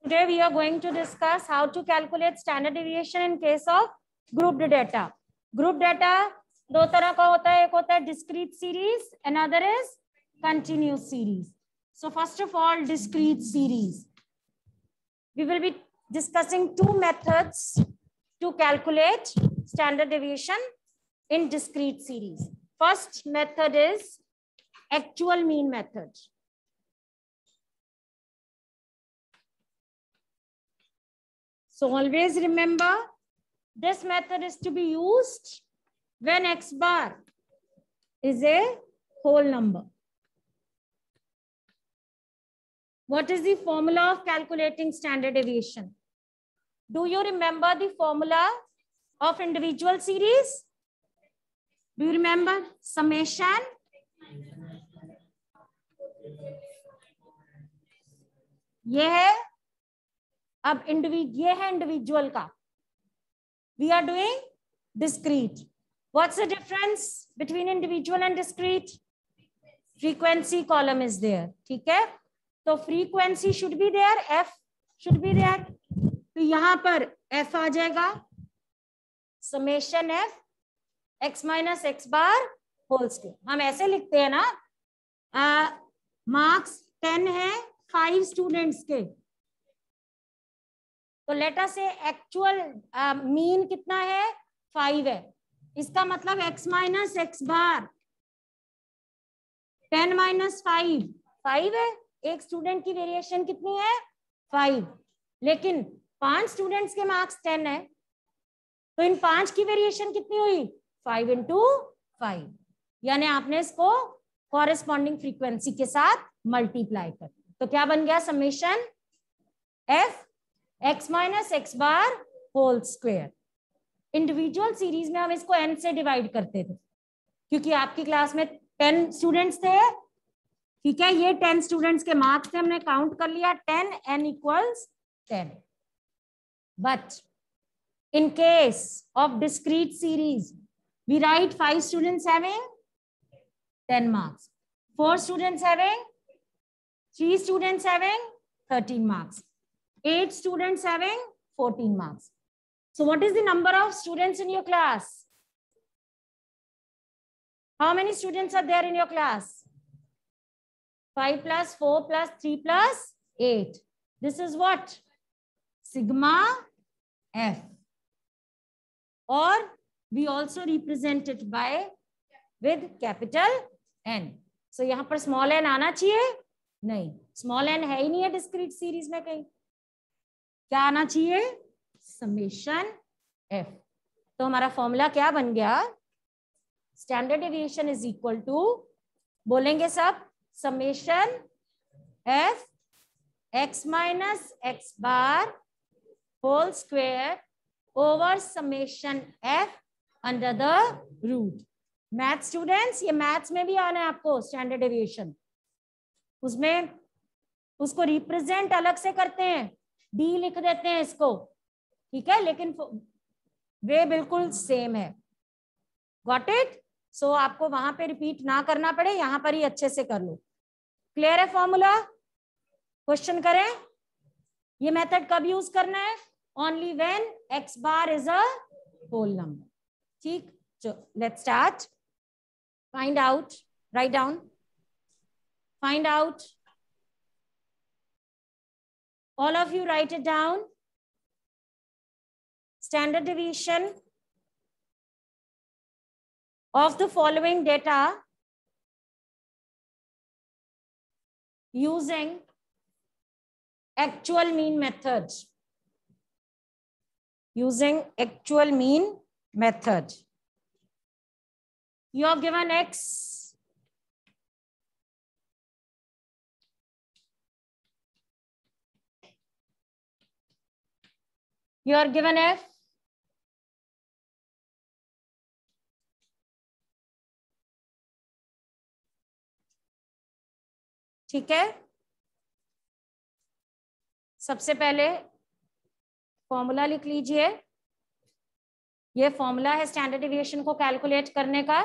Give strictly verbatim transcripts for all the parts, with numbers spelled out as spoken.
Today we are going to discuss how to calculate standard deviation in case of grouped data. Group data दो तरह का होता है, एक होता है discrete series, another is continuous series. So first of all, discrete series. We will be discussing two methods to calculate standard deviation in discrete series. First method is actual mean method. So always remember, this method is to be used when x bar is a whole number. What is the formula of calculating standard deviation? Do you remember the formula of individual series? Do you remember? Summation ये है, अब individual ये है individual का. We are doing discrete. What's the difference between individual and discrete? Frequency column is there. ठीक है, तो frequency should be there, f should be there. तो यहां पर f आ जाएगा, summation f x minus x bar whole square. हम ऐसे लिखते हैं ना, मार्क्स टेन है फाइव स्टूडेंट्स के, तो लेट अस से एक्चुअल मीन कितना है, फाइव है. इसका मतलब x minus X bar ten minus five five है. एक स्टूडेंट की वेरिएशन कितनी है, फाइव, लेकिन पांच स्टूडेंट्स के मार्क्स टेन है, तो इन पांच की वेरिएशन कितनी हुई, फाइव इंटू फाइव. यानी आपने इसको कॉरेस्पॉन्डिंग फ्रीक्वेंसी के साथ मल्टीप्लाई कर, तो क्या बन गया, summation F X minus X bar whole square. Individual series में हम इसको एन से डिवाइड करते थे, क्योंकि आपकी क्लास में टेन स्टूडेंट्स थे. ठीक है, ये टेन स्टूडेंट्स के मार्क्स थे, हमने काउंट कर लिया ten, N equals ten. But in case of discrete series we write five students having ten marks, four students having, three students having thirteen marks, eight students having fourteen marks. So what is the number of students in your class? How many students are there in your class? five plus four plus three plus eight. This is what? Sigma F. Or we also represent it by with capital N. So यहाँ पर small n आना चाहिए, नहीं, small n है ही नहीं है discrete series में कहीं. क्या आना चाहिए, summation f. तो हमारा फॉर्मूला क्या बन गया, standard deviation is equal to, बोलेंगे सब, summation f x minus X bar whole square over summation f under the root. Math students, ये मैथ्स में भी आना है आपको स्टैंडर्ड डेविएशन, उसमें उसको रिप्रेजेंट अलग से करते हैं, डी लिख देते हैं इसको. ठीक है, लेकिन वे बिल्कुल सेम है. Got it? सो आपको वहां पे रिपीट ना करना पड़े, यहां पर ही अच्छे से कर लो. क्लियर है फॉर्मूला? क्वेश्चन करें. ये मेथड कब यूज करना है, only when X bar is a whole number. ठीक, let's start. Find out, write down, find out. All of you write it down. Standard deviation of the following data using actual mean method. Using actual mean method. You are given X. You are given F. ठीक है, सबसे पहले formula लिख लीजिए. ये formula है standard deviation को calculate करने का.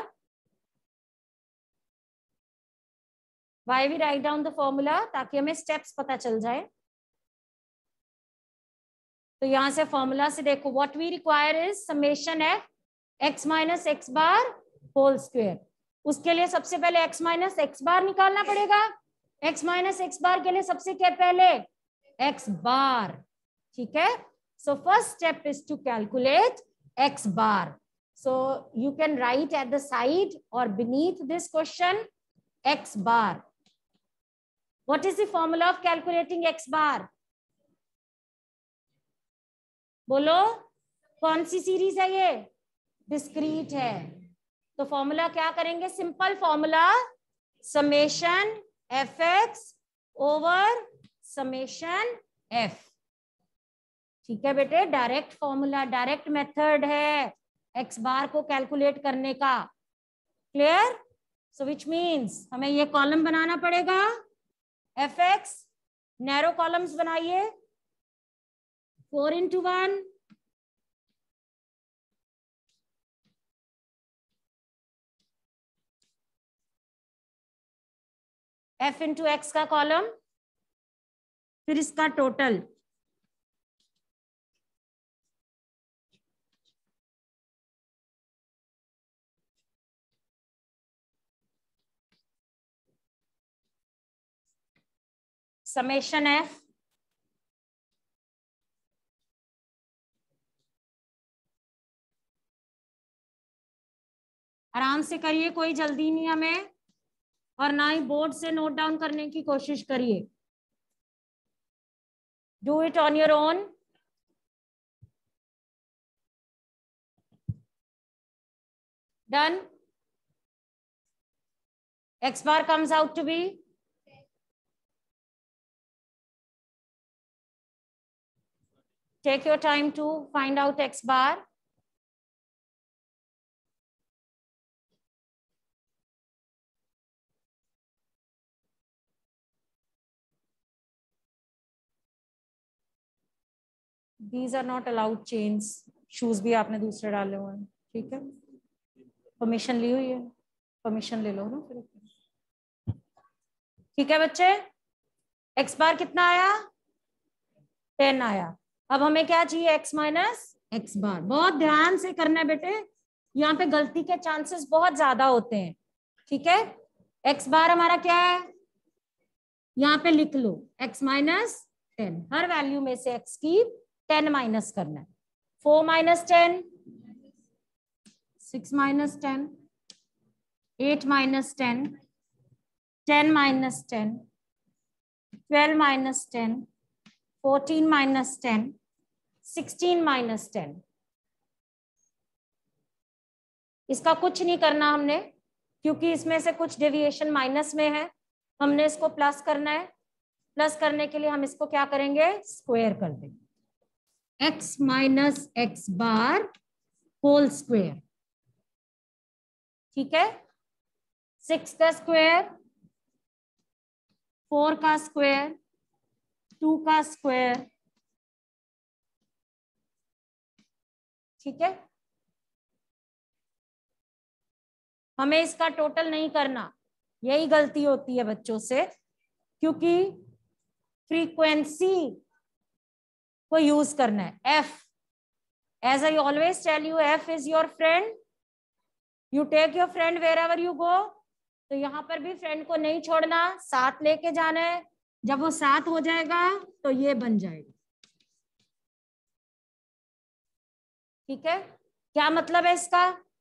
Why we write down the formula? ताकि हमें स्टेप्स पता चल जाए. तो यहां से फॉर्मूला से देखो, what we require is summation F X minus X bar whole square. उसके लिए सबसे पहले एक्स माइनस एक्स बार निकालना पड़ेगा। एक्स माइनस एक्स बार के लिए सबसे क्या पहले एक्स बार, ठीक है। So first step is to calculate X bar. So you can write at the side और beneath this question x bar. What is the formula of calculating x bar? बोलो, कौन सी सीरीज है ये? Discrete है। तो formula क्या करेंगे? Simple formula summation F X over summation F. ठीक है बेटे, डायरेक्ट फॉर्मूला, डायरेक्ट मेथड है एक्स बार को कैलकुलेट करने का। क्लियर? सो विच मीन्स हमें ये कॉलम बनाना पड़ेगा एफ एक्स, नैरो कॉलम्स बनाइए, four into one, F into X का कॉलम, फिर इसका टोटल, समेशन एफ आराम से करिए, कोई जल्दी नहीं हमें, और ना ही बोर्ड से नोट डाउन करने की कोशिश करिए। Do it on your own. Done. X bar comes out to be take your time to find out x bar. These are not allowed chains. Shoes भी आपने दूसरे डाले हुए हैं, ठीक है। परमिशन ली हुई है, परमिशन ले लो ना फिर। ठीक है बच्चे, एक्स बार कितना आया? टेन आया। अब हमें क्या चाहिए? X minus X bar. बहुत ध्यान से करना है बेटे, यहाँ पे गलती के चांसेस बहुत ज्यादा होते हैं, ठीक है। एक्स बार हमारा क्या है? यहाँ पे लिख लो एक्स माइनस टेन। हर वैल्यू में से एक्स की टेन माइनस करना है। Four minus ten, six minus ten, eight minus ten, ten minus ten, twelve minus ten, fourteen minus ten, sixteen minus ten. इसका कुछ नहीं करना हमने, क्योंकि इसमें से कुछ डेविएशन माइनस में है, हमने इसको प्लस करना है। प्लस करने के लिए हम इसको क्या करेंगे? स्क्वायर कर देंगे। X minus X bar whole square, ठीक है। सिक्स का स्क्वायर, फोर का स्क्वायर, टू का स्क्वायर, ठीक है। हमें इसका टोटल नहीं करना, यही गलती होती है बच्चों से, क्योंकि फ्रीक्वेंसी को यूज करना है। F, as I always tell you, F is your friend. You take your friend wherever you go. तो यहां पर भी फ्रेंड को नहीं छोड़ना, साथ लेके जाना है। जब वो साथ हो जाएगा तो ये बन जाएगा, ठीक है। क्या मतलब है इसका?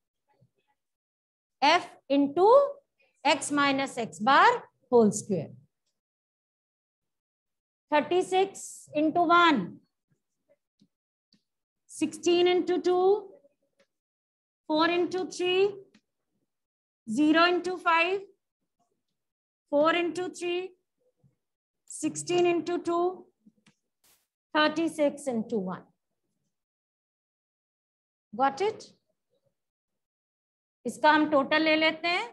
F into X minus X bar whole square. Thirty six into one, sixteen into two, four into three, zero into five, four into three, sixteen into two, thirty six into one. Got it? इसका हम total ले लेते हैं।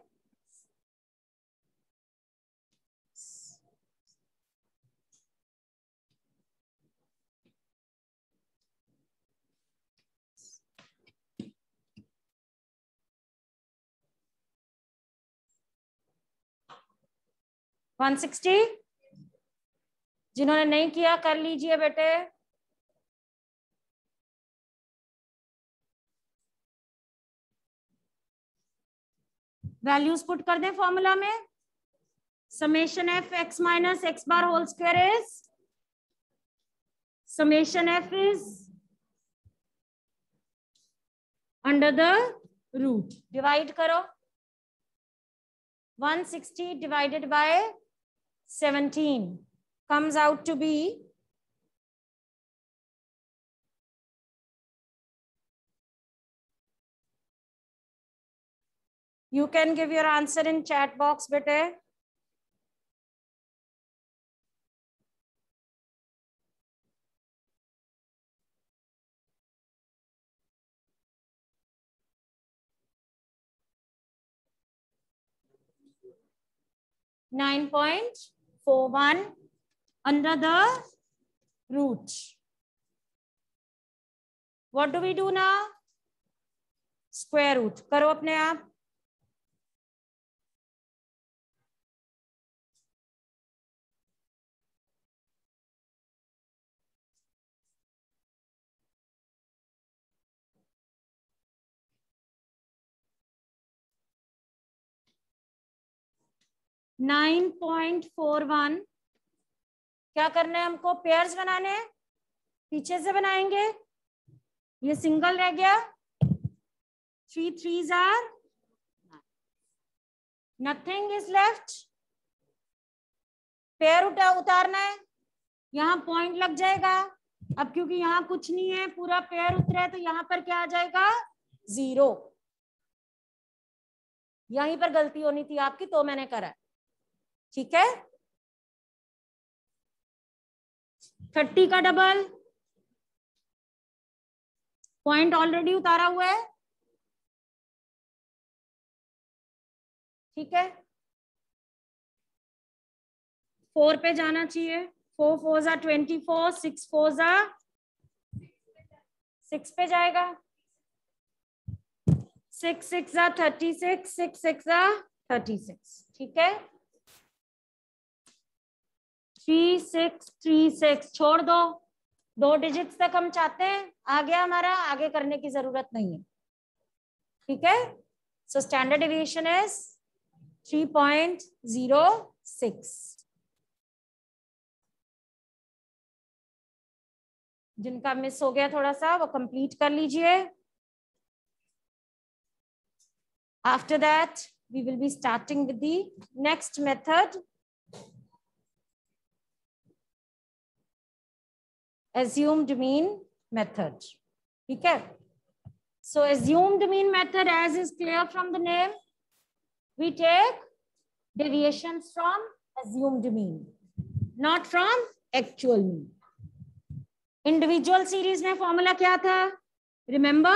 One sixty. जिन्होंने नहीं किया कर लीजिए बेटे। वैल्यूज पुट कर दें फॉर्मूला में. Summation F X minus X bar whole square is summation F is under the root. Divide करो. one sixty divided by seventeen comes out to be you can give your answer in chat box bete. nine point four one under the root. What do we do now? Square root. करो अपने आप. nine point four one क्या करना है हमको? Pairs बनाने हैं. पीछे से बनाएंगे. ये सिंगल रह गया. Three threes are nothing is left. Pair उठा उतारना है. यहां पॉइंट लग जाएगा. अब क्योंकि यहां कुछ नहीं है, पूरा पेयर उतरा है, तो यहां पर क्या आ जाएगा? जीरो. यहीं पर गलती होनी थी आपकी, तो मैंने करा. ठीक है. थर्टी का डबल. पॉइंट ऑलरेडी उतारा हुआ है. ठीक है. फोर पे जाना चाहिए. फोर फोर जा ट्वेंटी फोर. सिक्स फोर जा सिक्स पे जाएगा. सिक्स सिक्स जा थर्टी सिक्स. सिक्स सिक्स जा थर्टी सिक्स. ठीक है. थ्री सिक्स थ्री सिक्स छोड़ दो. दो डिजिट्स तक हम चाहते हैं. आ गया हमारा. आगे करने की जरूरत नहीं है. ठीक है. So standard deviation is three point zero six. जिनका मिस हो गया थोड़ा सा, वो कंप्लीट कर लीजिए. After that we will be starting with the next method, assumed mean method. ठीक है. So assumed mean method, as is clear from the name, we take deviations from assumed mean, not from actual mean. Individual series में formula क्या था? Remember?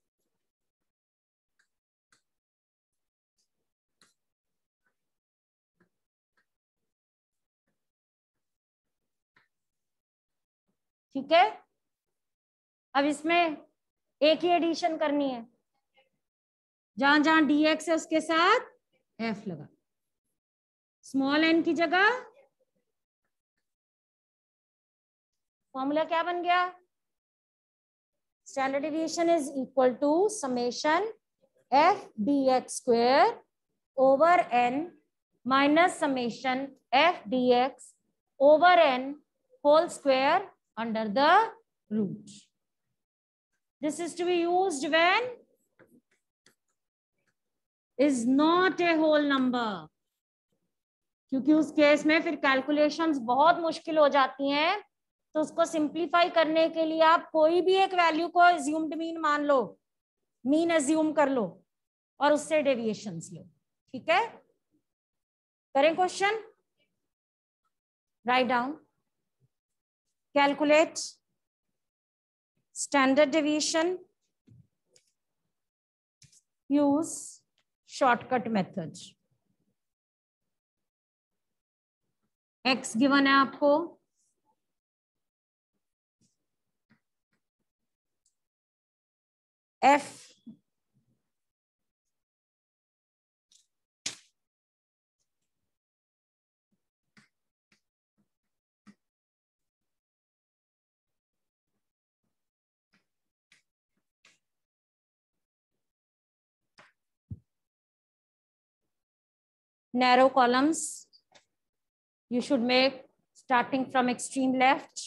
ठीक है. अब इसमें एक ही एडिशन करनी है. जहां जहां dx है उसके साथ f लगा. स्मॉल n की जगह फॉर्मूला क्या बन गया? Standard deviation is equal to summation f dx square over n minus summation f dx over n whole square under the root. This is to be used when is not a whole number. क्योंकि उस case में फिर calculations बहुत मुश्किल हो जाती हैं. तो उसको सिंप्लीफाई करने के लिए आप कोई भी एक वैल्यू को अज्यूम्ड मीन मान लो, मीन अज्यूम कर लो और उससे डेविएशंस लो. ठीक है. करें question. Write down. Calculate standard deviation. Use shortcut method. X given है आपको. F narrow columns you should make starting from extreme left.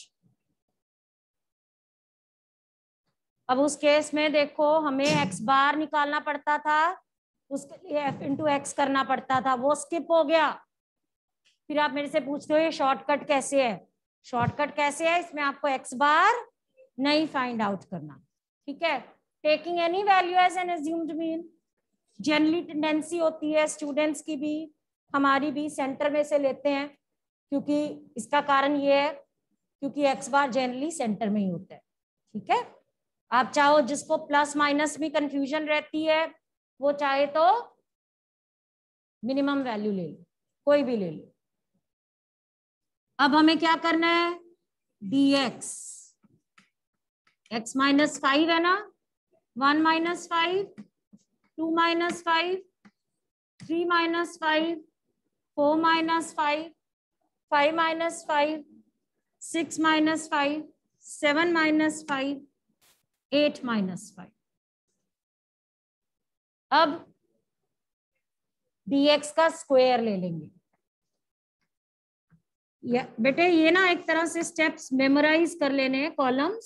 अब उस केस में देखो हमें x बार निकालना पड़ता था, उसके लिए f इंटू एक्स करना पड़ता था, वो स्किप हो गया. फिर आप मेरे से पूछते हो ये शॉर्टकट कैसे है. शॉर्टकट कैसे है, इसमें आपको x बार नहीं फाइंड आउट करना. ठीक है, taking any value as an assumed mean. Generally tendency होती है स्टूडेंट्स की भी, हमारी भी, सेंटर में से लेते हैं, क्योंकि इसका कारण ये है क्योंकि एक्स बार जनरली सेंटर में ही होता है. ठीक है, आप चाहो जिसको प्लस माइनस भी कंफ्यूजन रहती है वो चाहे तो मिनिमम वैल्यू ले लो, कोई भी ले लो. अब हमें क्या करना है, dx, x माइनस फाइव है ना, one minus five, two minus five, three minus five, four minus five, five minus five, six minus five, seven minus five, eight minus five. अब dx का स्क्वायर ले लेंगे. या बेटे ये ना एक तरह से स्टेप्स मेमोराइज कर लेने हैं, कॉलम्स,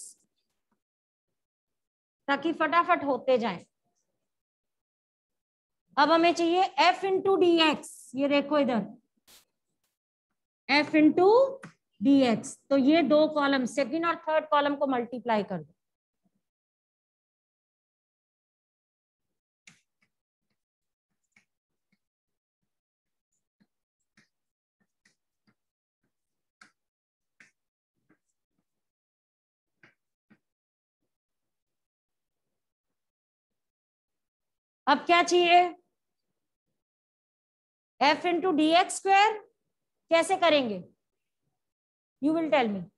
ताकि फटाफट होते जाएं. अब हमें चाहिए f इंटू डी एक्स. ये देखो इधर f इंटू डी एक्स. तो ये दो कॉलम, सेकंड और थर्ड कॉलम को मल्टीप्लाई कर दो. अब क्या चाहिए, f into D X square. कैसे करेंगे, you will tell me.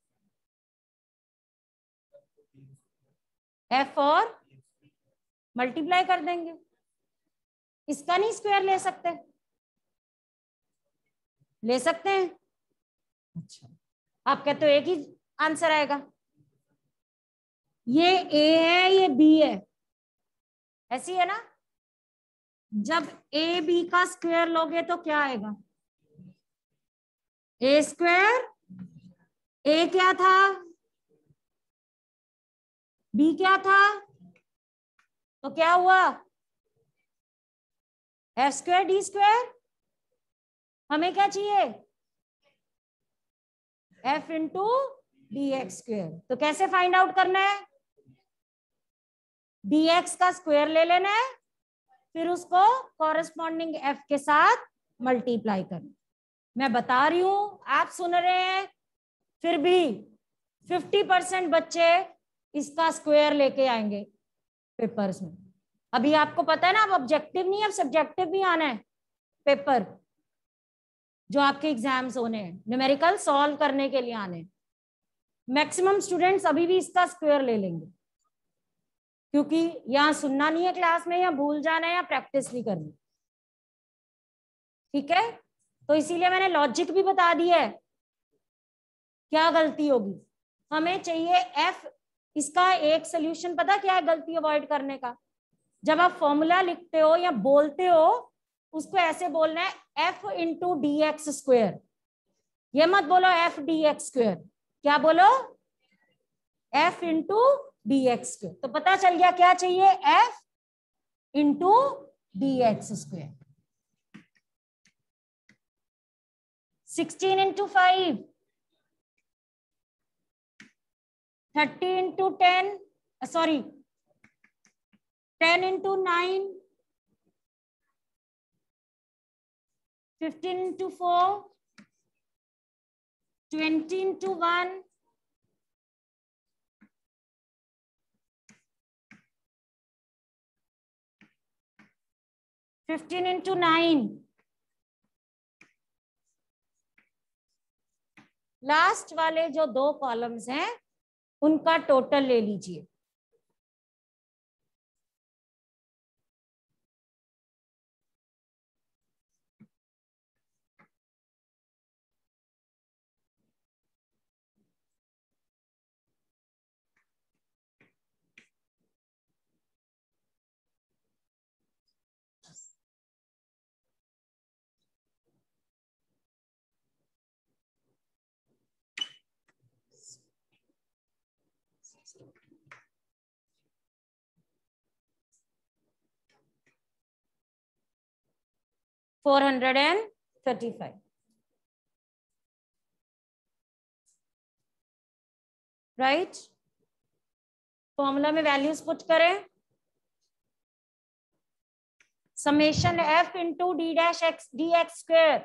f और मल्टीप्लाई कर देंगे. इसका नहीं स्क्वायर ले सकते, ले सकते हैं. अच्छा, आप कहते हो एक ही आंसर आएगा. ये a है, ये b है, ऐसी है ना. जब ए बी का स्क्वायर लोगे तो क्या आएगा, ए स्क्वायर. ए क्या था, बी क्या था, तो क्या हुआ, एफ स्क्वायर डी स्क्वायर. हमें क्या चाहिए, F into D X square. तो कैसे फाइंड आउट करना है, dx का स्क्वायर ले लेना है, फिर उसको कॉरेस्पॉन्डिंग f के साथ मल्टीप्लाई करना. मैं बता रही हूं, आप सुन रहे हैं, फिर भी फिफ्टी परसेंट बच्चे इसका स्क्वायर लेके आएंगे पेपर्स में. अभी आपको पता है ना, अब ऑब्जेक्टिव नहीं, अब सब्जेक्टिव भी आना है पेपर, जो आपके एग्जाम्स होने हैं, न्यूमेरिकल सॉल्व करने के लिए आने. मैक्सिमम स्टूडेंट्स अभी भी इसका स्क्वायर ले लेंगे, क्योंकि यहाँ सुनना नहीं है क्लास में, या भूल जाना है, या प्रैक्टिस नहीं करनी. ठीक है, तो इसीलिए मैंने लॉजिक भी बता दिया है. क्या गलती होगी, हमें चाहिए f. इसका एक सोल्यूशन पता क्या है गलती अवॉइड करने का, जब आप फॉर्मूला लिखते हो या बोलते हो, उसको ऐसे बोलना है f into D X square. ये मत बोलो f डी एक्स स्क्वेयर. क्या बोलो, f into D X square. तो पता चल गया क्या चाहिए, f into D X square. Sixteen into five, thirty into ten, sorry ten into nine, fifteen into four, twenty into one, fifteen into nine. Last वाले जो दो कॉलम्स हैं उनका टोटल ले लीजिए. Four hundred and thirty five, right. Formula में values put करें, summation F into D dash X D X square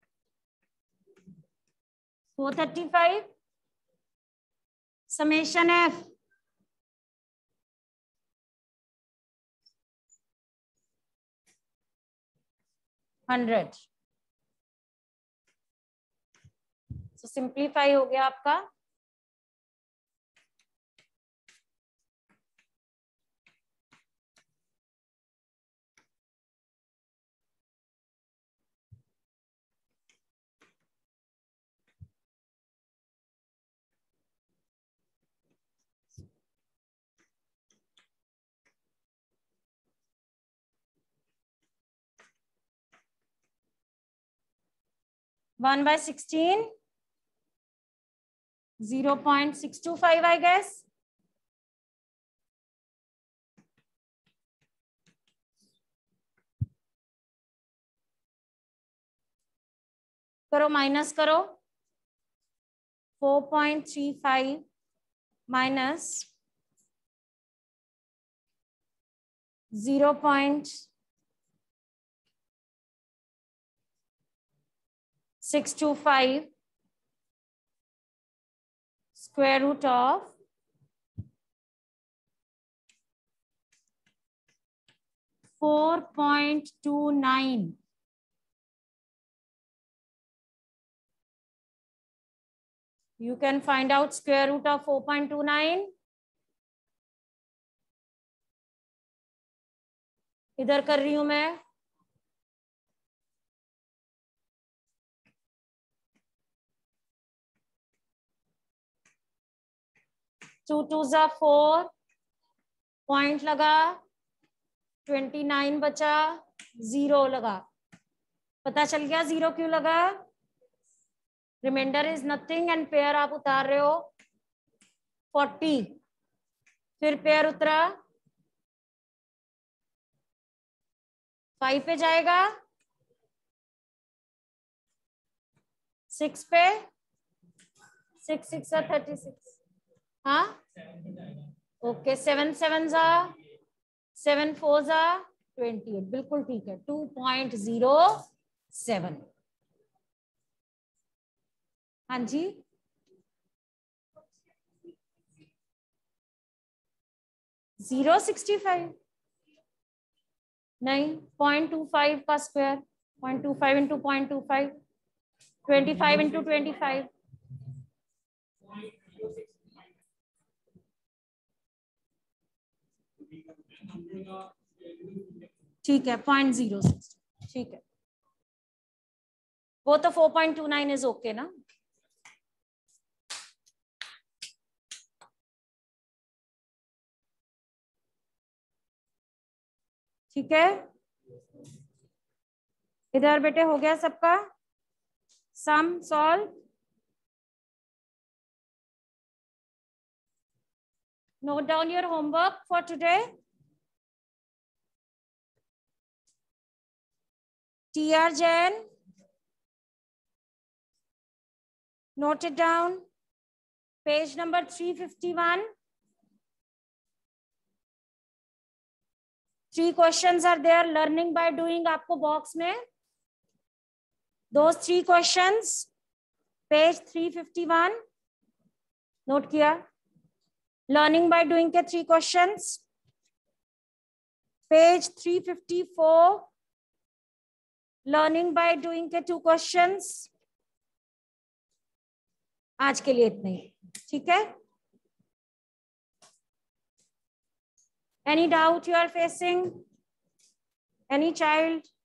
four thirty five, summation F hundred. तो सिंप्लीफाई हो गया आपका, one by sixteen, zero point six two five, I guess. करो minus करो, four point three five माइनस zero point six two five square root of four point two nine. You can find out square root of four point two nine. इधर कर रही हूं मैं, two two जा four, point लगा, twenty nine बचा, zero लगा। पता चल गया जीरो क्यों लगा? Remainder is nothing and pair आप उतार रहे हो फोर्टी, फिर पेयर उतरा फाइव पे जाएगा, सिक्स पे, सिक्स सिक्स थर्टी सिक्स, हाँ ओके, सेवन सेवन जा, सेवन फोर जा ट्वेंटी एट, बिल्कुल ठीक है, टू पॉइंट जीरो सेवन। हाँ जी, जीरो सिक्सटी फाइव नहीं, पॉइंट टू फाइव का square, point two five into point two five, twenty five into twenty five, ठीक है, पॉइंट जीरो सिक्स, ठीक है, वो तो four point two nine is okay ना। ठीक है, इधर बेटे हो गया सबका some solve. Note down your homework for today. T R Jain, note it down, page number three fifty-one. Three questions are there, learning by doing आपको box में those three questions, page three fifty-one, note किया। learning by doing के three questions, page three fifty-four, learning by doing के two questions। आज के लिए इतने ही, ठीक है। Any doubt you are facing? Any child?